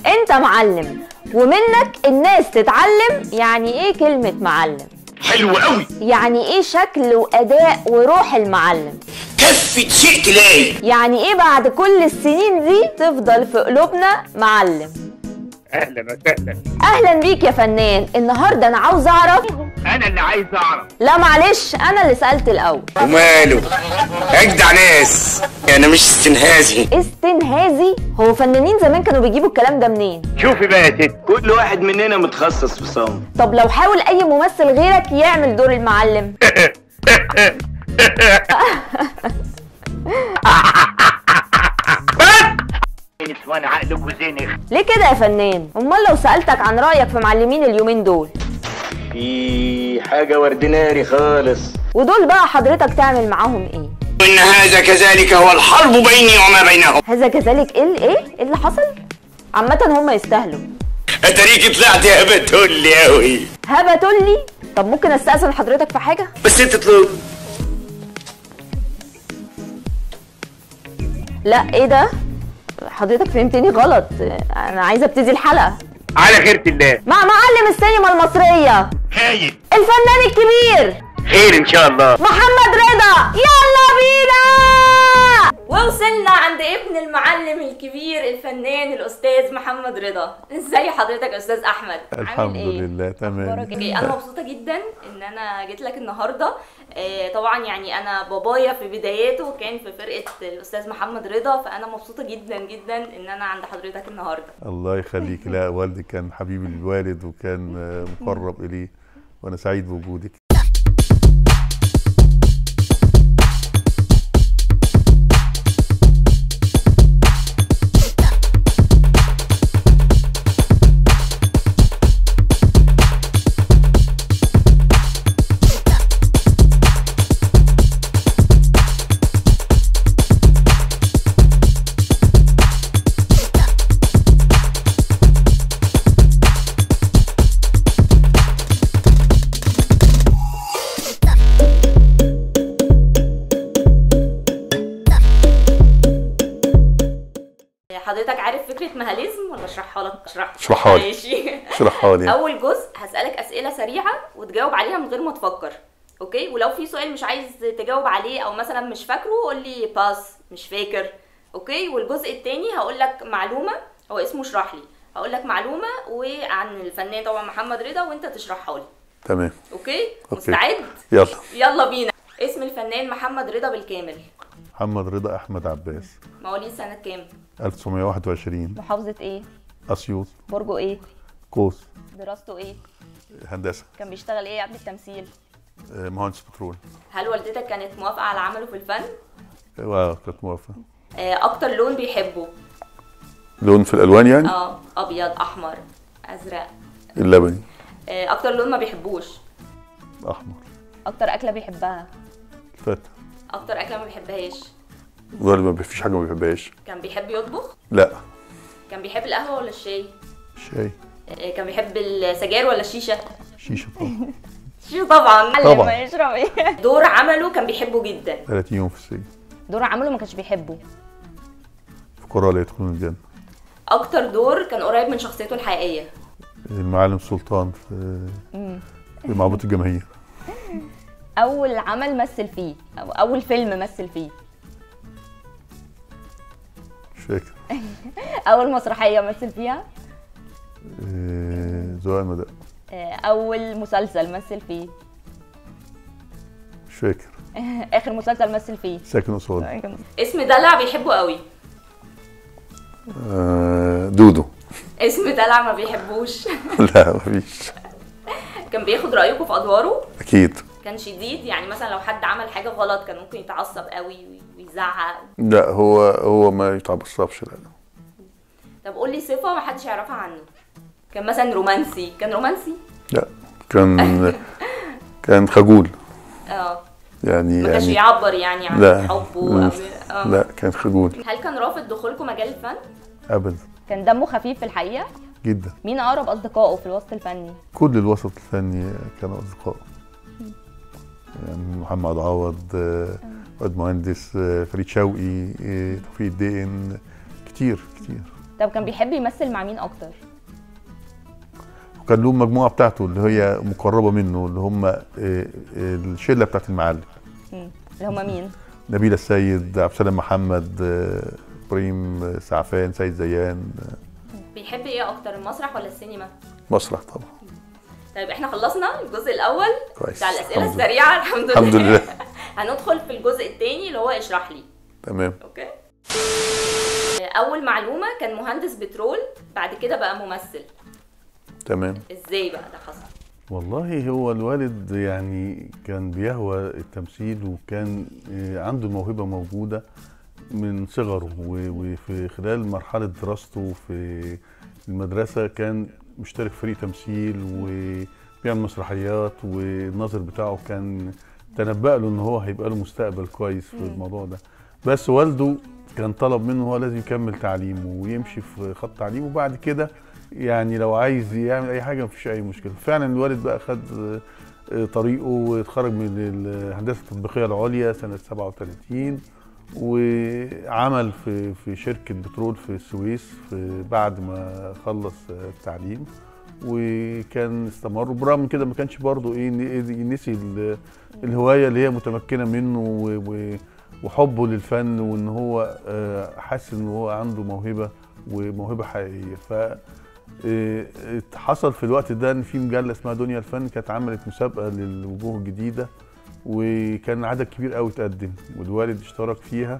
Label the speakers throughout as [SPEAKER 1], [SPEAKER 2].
[SPEAKER 1] انت معلم ومنك الناس تتعلم. يعني ايه كلمة معلم؟
[SPEAKER 2] حلو قوي.
[SPEAKER 1] يعني ايه شكل واداء وروح المعلم؟
[SPEAKER 2] كفة شيء تلاقي.
[SPEAKER 1] يعني ايه بعد كل السنين دي تفضل في قلوبنا معلم؟
[SPEAKER 2] اهلا وسهلا.
[SPEAKER 1] اهلا بيك يا فنان. النهارده انا عاوز اعرف.
[SPEAKER 2] انا اللي عايز اعرف.
[SPEAKER 1] لا معلش، انا اللي سألت الاول.
[SPEAKER 2] وماله؟ اجدع ناس. انا مش استنهازي.
[SPEAKER 1] استنهازي؟ هو فنانين زمان كانوا بيجيبوا الكلام ده منين؟
[SPEAKER 2] شوفي بقى يا ست،
[SPEAKER 3] كل واحد مننا متخصص في صمت.
[SPEAKER 1] طب لو حاول اي ممثل غيرك يعمل دور المعلم.
[SPEAKER 2] وانا عقلك وزينك.
[SPEAKER 1] ليه كده يا فنان؟ امال لو سألتك عن رأيك في معلمين اليومين دول؟
[SPEAKER 3] في حاجة وردناري خالص.
[SPEAKER 1] ودول بقى حضرتك تعمل معاهم ايه؟
[SPEAKER 2] ان هذا كذلك هو الحرب بيني وما بينهم.
[SPEAKER 1] هذا كذلك ايه اللي حصل؟ عامة هم يستاهلوا.
[SPEAKER 2] اتريكي طلعتي هبتولي قوي.
[SPEAKER 1] هبتولي؟ طب ممكن استأذن حضرتك في حاجة؟
[SPEAKER 2] بس انت تطلب.
[SPEAKER 1] لا ايه ده؟ حضرتك فهمتني غلط. انا عايزة ابتدي الحلقة
[SPEAKER 2] على خيرة الله
[SPEAKER 1] مع معلم السينما المصرية
[SPEAKER 2] هايل
[SPEAKER 1] الفنان الكبير
[SPEAKER 2] خير ان شاء الله
[SPEAKER 1] محمد رضا. يلا بينا. ووصلنا عند ابن المعلم الكبير الفنان الاستاذ محمد رضا. ازاي حضرتك يا استاذ احمد؟
[SPEAKER 4] الحمد لله تمام.
[SPEAKER 1] انا مبسوطه جدا ان انا جيت لك النهارده. طبعا يعني انا بابايا في بداياته كان في فرقه الاستاذ محمد رضا، فانا مبسوطه جدا جدا ان انا عند حضرتك النهارده.
[SPEAKER 4] الله يخليك. لا والدي كان حبيبي للوالد وكان مقرب اليه، وانا سعيد بوجودك.
[SPEAKER 1] حضرتك عارف فكره مهاليزم ولا اشرحها لك؟
[SPEAKER 4] اشرحها لي.
[SPEAKER 1] ماشي.
[SPEAKER 4] اشرحها لي.
[SPEAKER 1] اول جزء هسالك اسئله سريعه وتجاوب عليها من غير ما تفكر، اوكي؟ ولو في سؤال مش عايز تجاوب عليه او مثلا مش فاكره قول لي باس مش فاكر، اوكي؟ والجزء الثاني هقول لك معلومه، هو اسمه اشرح لي، هقول لك معلومه وعن الفنان طبعا محمد رضا وانت تشرحها لي.
[SPEAKER 4] تمام.
[SPEAKER 1] اوكي؟ مستعد؟ يلا بينا. اسم الفنان محمد رضا بالكامل؟
[SPEAKER 4] محمد رضا احمد عباس.
[SPEAKER 1] مواليد سنه كام؟
[SPEAKER 4] 1921.
[SPEAKER 1] محافظه ايه؟
[SPEAKER 4] اسيوط.
[SPEAKER 1] برجه ايه؟
[SPEAKER 4] قوس.
[SPEAKER 1] دراسته ايه؟
[SPEAKER 4] هندسه.
[SPEAKER 1] كان بيشتغل ايه قبل التمثيل؟
[SPEAKER 4] مهندس بترول.
[SPEAKER 1] هل والدتك كانت موافقه على عمله في الفن؟
[SPEAKER 4] كانت موافقه.
[SPEAKER 1] اكتر لون بيحبه؟
[SPEAKER 4] لون في الالوان يعني؟
[SPEAKER 1] ابيض احمر ازرق.
[SPEAKER 4] اللبني.
[SPEAKER 1] اكتر لون ما بيحبوش؟
[SPEAKER 4] احمر.
[SPEAKER 1] اكتر اكله بيحبها؟
[SPEAKER 4] الفتة.
[SPEAKER 1] اكتر اكله ما بيحبهاش؟
[SPEAKER 4] غالبا ما فيش حاجه ما بيحبهاش.
[SPEAKER 1] كان بيحب يطبخ؟
[SPEAKER 4] لا.
[SPEAKER 1] كان بيحب القهوه ولا الشاي؟
[SPEAKER 4] شاي.
[SPEAKER 1] كان بيحب السجاير ولا الشيشه؟
[SPEAKER 4] شيشه طبعا.
[SPEAKER 1] شيشه طبعا.
[SPEAKER 4] طبعا.
[SPEAKER 1] يشرب ايه؟ دور عمله كان بيحبه جدا؟
[SPEAKER 4] 30 يوم في السجن.
[SPEAKER 1] دور عمله ما كانش بيحبه؟
[SPEAKER 4] فقراء لا يدخلون الجنه.
[SPEAKER 1] اكتر دور كان قريب من شخصيته الحقيقيه؟
[SPEAKER 4] المعلم سلطان في معبود الجماهير.
[SPEAKER 1] اول عمل مثل فيه او اول فيلم مثل فيه؟
[SPEAKER 4] مش فاكر.
[SPEAKER 1] اول مسرحيه مثل فيها؟
[SPEAKER 4] زوايا المدى.
[SPEAKER 1] اول مسلسل مثل فيه؟
[SPEAKER 4] مش فاكر.
[SPEAKER 1] اخر مسلسل مثل فيه؟
[SPEAKER 4] ساكن قصادي.
[SPEAKER 1] اسم دلع بيحبه قوي؟
[SPEAKER 4] دودو.
[SPEAKER 1] اسم دلع ما بيحبوش؟
[SPEAKER 4] لا مفيش.
[SPEAKER 1] كان بياخد رايكم في ادواره؟
[SPEAKER 4] اكيد.
[SPEAKER 1] كان شديد يعني مثلا لو حد عمل حاجه غلط كان ممكن يتعصب قوي ويزعق؟
[SPEAKER 4] لا هو ما يتعصبش. لا.
[SPEAKER 1] طب قول لي صفه ما حدش يعرفها عنه. كان مثلا رومانسي؟ كان رومانسي؟
[SPEAKER 4] لا كان خجول. يعني
[SPEAKER 1] ما كانش يعبر يعني عن حبه او
[SPEAKER 4] لا كان خجول.
[SPEAKER 1] هل كان رافض دخولكم مجال الفن؟
[SPEAKER 4] ابدا.
[SPEAKER 1] كان دمه خفيف في الحقيقه؟
[SPEAKER 4] جدا.
[SPEAKER 1] مين اقرب اصدقائه في الوسط الفني؟
[SPEAKER 4] كل الوسط الفني كانوا اصدقائه. يعني محمد عوض، واد مهندس، فريد شوقي، توفيق الدقن، كتير.
[SPEAKER 1] طب كان بيحب يمثل مع مين اكتر؟
[SPEAKER 4] وكان له المجموعه بتاعته اللي هي مقربه منه، اللي هم الشله بتاعت المعلم.
[SPEAKER 1] اللي هم مين؟
[SPEAKER 4] نبيلة السيد، عبد السلام محمد، ابراهيم سعفان، سيد زيان.
[SPEAKER 1] بيحب ايه اكتر، المسرح ولا السينما؟
[SPEAKER 4] مسرح طبعا.
[SPEAKER 1] طيب احنا خلصنا الجزء الاول
[SPEAKER 4] كويس
[SPEAKER 1] بتاع الاسئله السريعه،
[SPEAKER 4] الحمد لله.
[SPEAKER 1] هندخل في الجزء الثاني اللي هو اشرح لي.
[SPEAKER 4] تمام.
[SPEAKER 1] اوكي. اول معلومه، كان مهندس بترول بعد كده بقى ممثل.
[SPEAKER 4] تمام.
[SPEAKER 1] ازاي بقى ده حصل؟
[SPEAKER 4] والله هو الوالد يعني كان بيهوى التمثيل، وكان عنده الموهبه موجوده من صغره، وفي خلال مرحله دراسته في المدرسه كان مشترك في فريق تمثيل وبيعمل مسرحيات، والناظر بتاعه كان تنبأ له ان هو هيبقى له مستقبل كويس في الموضوع ده. بس والده كان طلب منه هو لازم يكمل تعليمه ويمشي في خط تعليمه، وبعد كده يعني لو عايز يعمل اي حاجه مفيش اي مشكله. فعلا الوالد بقى خد طريقه واتخرج من الهندسه التطبيقيه العليا سنه 37، وعمل في شركه بترول في السويس بعد ما خلص التعليم، وكان استمر. برغم من كده ما كانش برضه نسي الهوايه اللي هي متمكنه منه وحبه للفن، وان هو حاسس ان هو عنده موهبه وموهبه حقيقيه. ف حصل في الوقت ده ان في مجله اسمها دنيا الفن كانت عملت مسابقه للوجوه الجديده، وكان عدد كبير قوي تقدم، والوالد اشترك فيها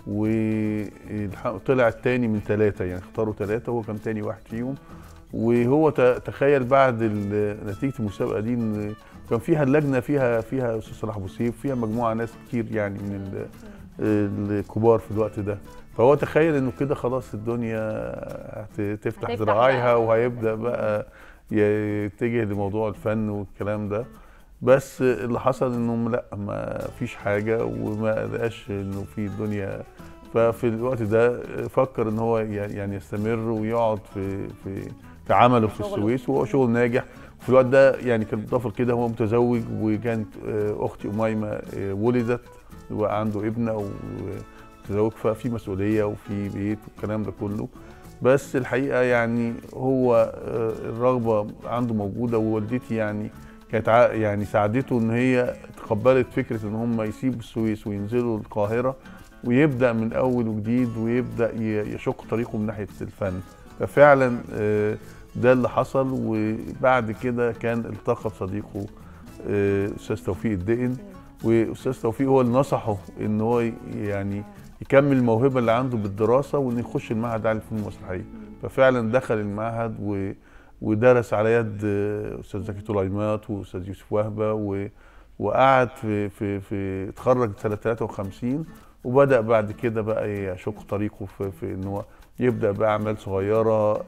[SPEAKER 4] وطلع الثاني من 3، يعني اختاروا 3 وهو كان تاني واحد فيهم. وهو تخيل بعد نتيجه المسابقه دي ان كان فيها اللجنه فيها استاذ صلاح ابو سيف، فيها مجموعه ناس كتير يعني من الكبار في الوقت ده. فهو تخيل انه كده خلاص الدنيا هتفتح ذراعيها وهيبدا بقى يتجه لموضوع الفن والكلام ده. بس اللي حصل انه لا، ما فيش حاجه وما لقاش انه في الدنيا. ففي الوقت ده فكر ان هو يعني يستمر ويقعد في عمله في السويس، وهو شغل ناجح. في الوقت ده يعني كان بالاضافه كده هو متزوج، وكانت اختي اميمه ولدت وعنده ابنه ومتزوج، ففي مسؤوليه وفي بيت والكلام ده كله. بس الحقيقه يعني هو الرغبه عنده موجوده، ووالدتي يعني كانت يعني ساعدته ان هي تقبلت فكره ان هم يسيبوا السويس وينزلوا القاهره ويبدا من اول وجديد، ويبدا يشق طريقه من ناحيه الفن. ففعلا ده اللي حصل. وبعد كده كان التقى بصديقه استاذ توفيق الدقن، واستاذ توفيق هو اللي نصحه ان هو يعني يكمل الموهبه اللي عنده بالدراسه وان يخش المعهد العالي للفنون المسرحيه. ففعلا دخل المعهد ودرس على يد استاذ زكي طليمات واستاذ يوسف وهبه، وقعد في اتخرج سنه 53، وبدا بعد كده بقى يشق طريقه في ان هو يبدا باعمال صغيره،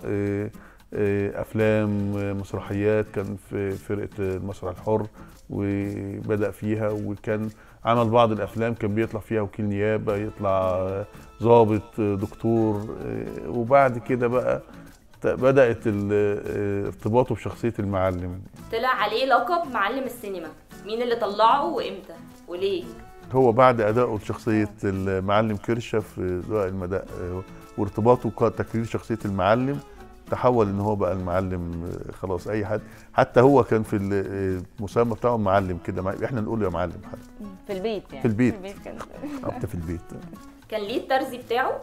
[SPEAKER 4] افلام، مسرحيات. كان في فرقه المسرح الحر وبدا فيها، وكان عمل بعض الافلام كان بيطلع فيها وكيل نيابه، يطلع ضابط، دكتور. وبعد كده بقى بدات ارتباطه بشخصيه المعلم.
[SPEAKER 1] طلع عليه لقب معلم السينما، مين اللي طلعه وامتى وليه؟
[SPEAKER 4] هو بعد ادائه لشخصيه المعلم كرشه في ذوق المداء وارتباطه تكرير شخصيه المعلم، تحول ان هو بقى المعلم خلاص. اي حد، حتى هو كان في المسمى بتاعه معلم كده، احنا نقول له يا معلم حتى
[SPEAKER 1] في البيت يعني.
[SPEAKER 4] في البيت
[SPEAKER 1] كان
[SPEAKER 4] انت في البيت.
[SPEAKER 1] كان ليه الترزي بتاعه؟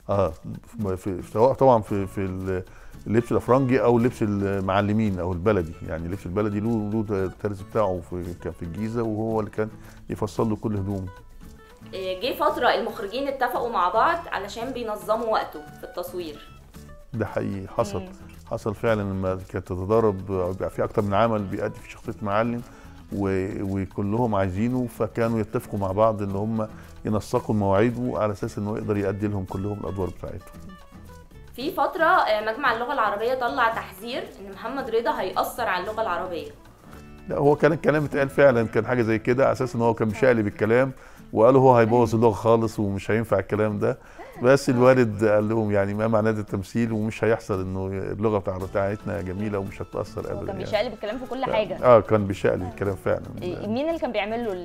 [SPEAKER 4] سواء طبعا في اللبس الافرنجي او لبس المعلمين او البلدي. يعني اللبس البلدي له الترزي بتاعه كان في الجيزه، وهو اللي كان يفصل له كل هدومه.
[SPEAKER 1] جه فتره المخرجين اتفقوا مع بعض علشان بينظموا وقته في التصوير.
[SPEAKER 4] ده حقيقي حصل فعلا لما كانت تتضارب، بيبقى في اكتر من عمل بيأدي في شخصيه معلم وكلهم عايزينه، فكانوا يتفقوا مع بعض ان هم ينسقوا مواعيده على اساس انه يقدر يأدي لهم كلهم الادوار بتاعتهم.
[SPEAKER 1] في فتره مجمع اللغه العربيه طلع تحذير ان محمد رضا هيأثر على اللغه العربيه.
[SPEAKER 4] لا، هو كان الكلام اتقال فعلا، كان حاجه زي كده على اساس ان هو كان بيشقلب الكلام، وقالوا هو هيبوظ اللغه خالص ومش هينفع الكلام ده. بس الوالد قال لهم يعني ما معنى التمثيل، ومش هيحصل انه اللغه بتاعتنا جميله ومش هتاثر ابدا.
[SPEAKER 1] كان بيشقلب الكلام في كل حاجه.
[SPEAKER 4] كان بيشقلب الكلام فعلا.
[SPEAKER 1] مين اللي كان بيعمل له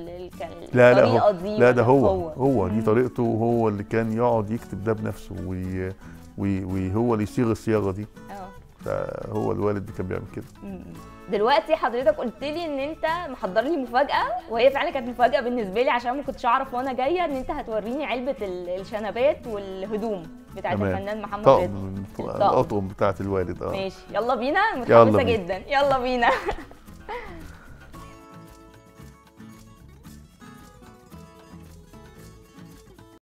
[SPEAKER 4] الطريقه دي؟ لا، ده هو دي طريقته، وهو اللي كان يقعد يكتب ده بنفسه وهو اللي يصيغ الصياغه دي.
[SPEAKER 1] اه
[SPEAKER 4] فهو الوالد اللي كان بيعمل كده.
[SPEAKER 1] دلوقتي حضرتك قلت لي ان انت محضر لي مفاجاه، وهي فعلا كانت مفاجاه بالنسبه لي عشان ما كنتش اعرف وانا جايه ان انت هتوريني علبه الشنبات والهدوم بتاعت الفنان محمد رضا.
[SPEAKER 4] الأطقم بتاعت الوالد.
[SPEAKER 1] ماشي، يلا بينا، متحمسه جدا، يلا بينا.